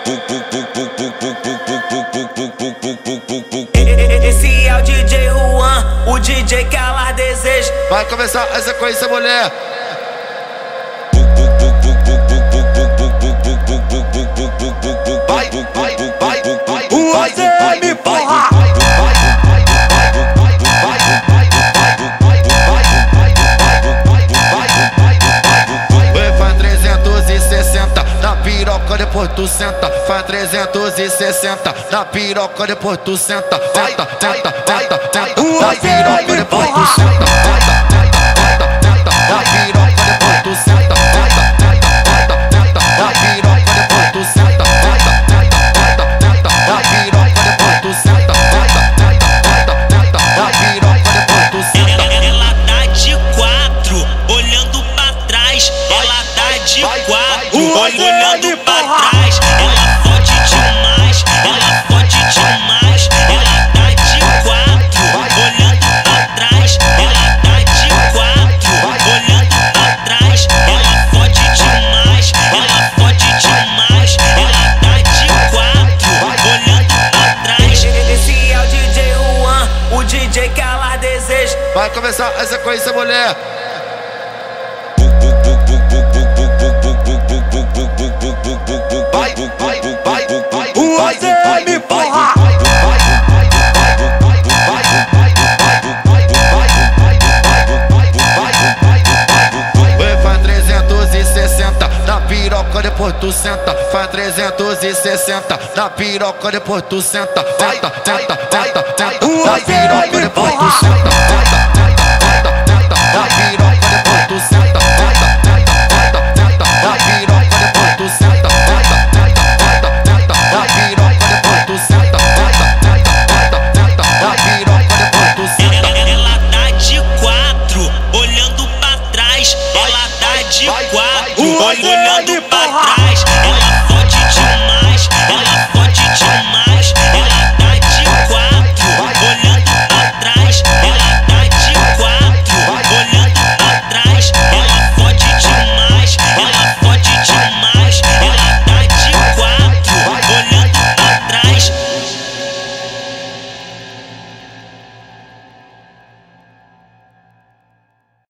Esse é o DJ Juan, o DJ que ela deseja. Vai começar a sequência, mulher. Vai, vai, vai, vai, o ACM, porra! Faz 360 na piroca, depois tu senta. Faz 360 na piroca, depois tu senta. Tenta, tenta, tenta, tenta. Na piroca, depois tu senta. Tenta, tenta, tenta, tenta. Na piroca, depois tu senta. Tenta, tenta, tenta, tenta. Na piroca, depois tu senta. Tenta, tenta, tenta, tenta. Na piroca, depois tu senta. Tenta, tenta, tenta, tenta. Na piroca, depois tu senta. Ela tá de quatro, olhando pra trás. Ela tá de quatro, olhando pra trás. Ela fode demais, ela fode demais. Ela tá de quatro, olhando pra trás. Ela tá de quatro, olhando pra trás. Ela fode demais, ela fode demais. Ela tá de quatro, olhando pra trás. Esse é o DJ Juan, o DJ que ela deseja. Vai começar a sequência, mulher. Vai, vai, vai, vai, o ACM, porra! Faz 360 na piroca, depois tu senta. Faz 360 na piroca, depois tu senta. Tenta, tenta, tenta, tenta. Na piroca, depois tu senta. Tenta, tenta, tenta, tenta. Na piroca,